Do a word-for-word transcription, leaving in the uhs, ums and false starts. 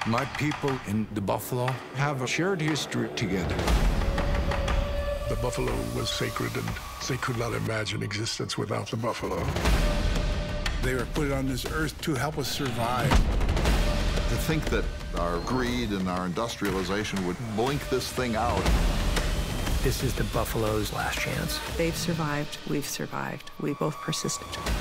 My people and the buffalo have a shared history together. The buffalo was sacred, and they could not imagine existence without the buffalo. They were put on this earth to help us survive. To think that our greed and our industrialization would blink this thing out. This is the buffalo's last chance. They've survived, we've survived, we both persisted.